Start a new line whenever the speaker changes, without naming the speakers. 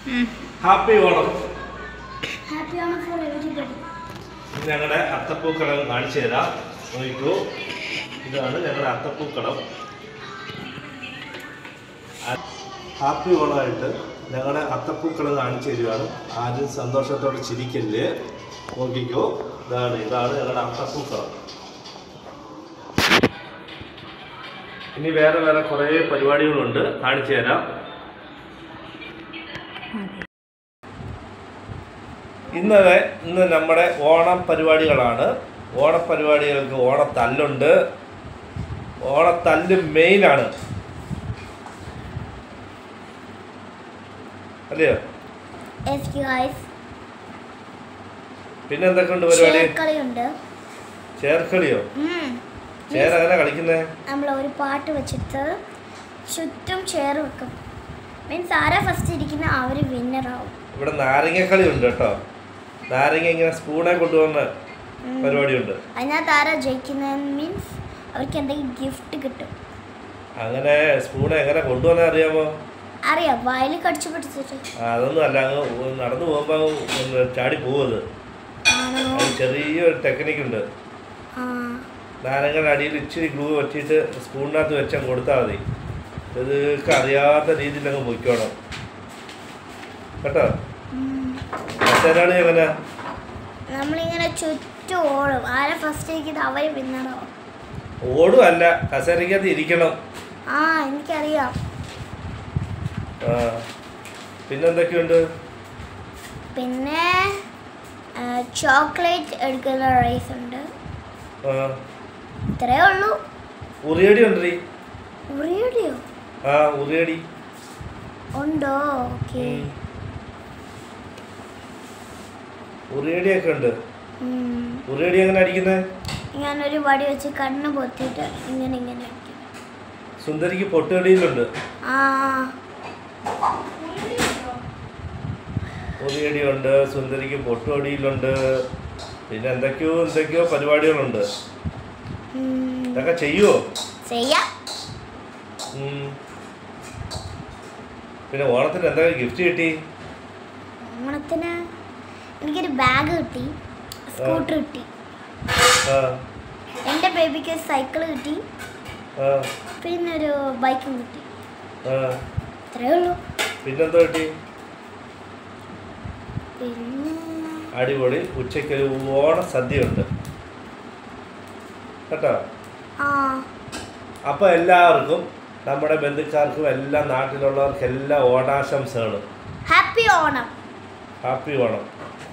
Happy Onam.
Happy Onam for everybody.
ഞങ്ങളുടെ അത്തപ്പൂക്കളം കാണിച്ചു തരാം. നോക്കൂ, ഇതാണ് ഞങ്ങളുടെ അത്തപ്പൂക്കളം. ഹാപ്പി ഓണമായിട്ട് ഞങ്ങളുടെ അത്തപ്പൂക്കളം കാണിച്ചു തരികയാണ്. ആരും സന്തോഷത്തോടെ ചിരിക്കല്ലേ. നോക്കിക്കോ, ഇതാണ് ഞങ്ങളുടെ അത്തപ്പൂക്കളം. ഇനി വേറെ കുറേ പരിപാടികളുണ്ട്, കാണിച്ചു തരാം. ഇന്ന് നമ്മുടെ ഓണം പരിപാടികളാണ്. ഓണപരിപാടികൾക്ക് ഓണത്തല്ലുണ്ട്. ഓണത്തല്ല് മെയിനാണ്, അല്ലയോ? പിന്നെ എന്തൊക്കെയുണ്ട് പരിപാടി? ചേർക്കളിയോ? ചേർ അങ്ങനെ കളിക്കുന്നേ?
നമ്മൾ ഒരു പാട്ട് വെച്ചിട്ട് ചുറ്റും ചേർ വെക്കും. മീൻസ് ആരാ ഫസ്റ്റ് ഇരിക്കുന്ന അവര് വിന്നറാവും.
ഇവിടെ നാരങ്ങക്കളി ഉണ്ട് കേട്ടോ. നാരങ്ങ ഇങ്ങനെ സ്പൂണെ കൊണ്ടുവന്ന പരിപാടിയുണ്ട്.
അതിനകത്ത് ആരാ ജയിക്കുന്ന മീൻസ് അവർക്ക് എന്തെങ്കിലും ഗിഫ്റ്റ് കിട്ടും.
അങ്ങനെ സ്പൂണെ എങ്ങനെ കൊണ്ടുവന്നാ അറിയാമോ?
അറിയാം, വയലിൽ കടിച്ചു പിടിച്ചിട്ട്.
അതൊന്നും അല്ല, അങ്ങ് നടന്നു പോകുമ്പോ ചാടി പോവത്. ചെറിയൊരു ടെക്നിക്ക് ഉണ്ട്. നാരങ്ങയുടെ അടിയിൽ ഇച്ചിരി ഗ്ലൂ വെച്ചിട്ട് സ്പൂണിനകത്ത് വെച്ചാൽ കൊടുത്താൽ മതി. ഇതൊക്കെ അറിയാത്ത രീതിയിൽ അങ്ങ് പൊയ്ക്കോണം കേട്ടോ. മറ്റൊരാളി എങ്ങനെ?
നമ്മളിങ്ങനെ ചുറ്റും ഓടും. ആരെ ഫസ്റ്റ് ഇരിക്കുന്നത് അവര് വിന്നറാവും.
ഓടും അല്ല, കസേരക്കകത്ത് ഇരിക്കണം.
എനിക്കറിയാം.
പിന്നെന്തൊക്കെയുണ്ട്?
പിന്നെ ചോക്ലേറ്റ് എടുക്കുന്ന റൈസ് ഉണ്ട്. ഇത്രേ ഉള്ളൂ.
ഉറിയടി ഉണ്ടോ?
ഉറിയടിയോ?
ഉറിയടി
ഉണ്ടോ? ഓക്കെ,
ഉറിയടിയൊക്കെ ഉണ്ട്. ഉറിയടി എങ്ങനെ അടിക്കുന്നത്?
ഞാനൊരു വടി വെച്ച് കണ്ണ് പൊത്തിയിട്ട് ഇങ്ങനെ അടിക്കും.
സുന്ദരിക്ക് പൊട്ടുകടിയിലുണ്ട്. ഉറിയടിയുണ്ട്, സുന്ദരിക്ക് പൊട്ടുകടിയിലുണ്ട്. പിന്നെ എന്തൊക്കെയോ പരിപാടികളുണ്ട്. ഇതൊക്കെ ചെയ്യുവോ?
ചെയ്യാം.
പിന്നെ ഓണത്തിന് എന്തൊക്കെ ഗിഫ്റ്റ് കിട്ടി?
ഓണത്തിന് എനിക്കൊരു ബാഗ് കിട്ടി, സ്കൂട്ടർ കിട്ടി, എൻ്റെ ബേബിക്ക് സൈക്കിൾ കിട്ടി, പിന്നെ ഒരു ബൈക്കും കിട്ടി. ഇത്രേ ഉള്ളൂ.
പിന്നെന്തോ കിട്ടി?
പിന്നെ
അടിപൊളി ഉച്ചയ്ക്കൊരു ഓണ സദ്യ ഉണ്ട് കേട്ടോ. അപ്പോൾ എല്ലാവർക്കും, നമ്മുടെ ബന്ധുക്കാർക്കും എല്ലാം, നാട്ടിലുള്ളവർക്കെല്ലാം ഓണാശംസകൾ.
ഹാപ്പി ഓണം.
ഹാപ്പി ഓണം.